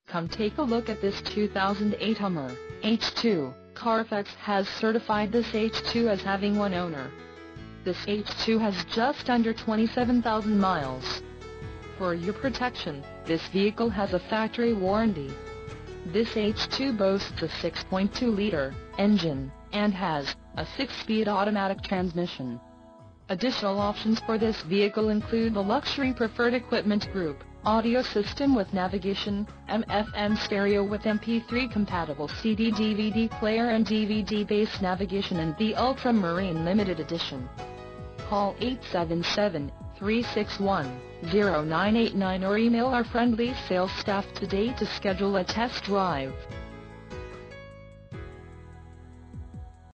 Come take a look at this 2008 Hummer H2. Carfax has certified this H2 as having one owner. This H2 has just under 27,000 miles. For your protection, this vehicle has a factory warranty. This H2 boasts a 6.2-liter engine, and has a 6-speed automatic transmission. Additional options for this vehicle include the Luxury Preferred Equipment Group audio system with navigation, AM/FM stereo with MP3 compatible CD/DVD player and DVD-based navigation, and the Ultramarine Limited Edition. Call 877-361-0989 or email our friendly sales staff today to schedule a test drive.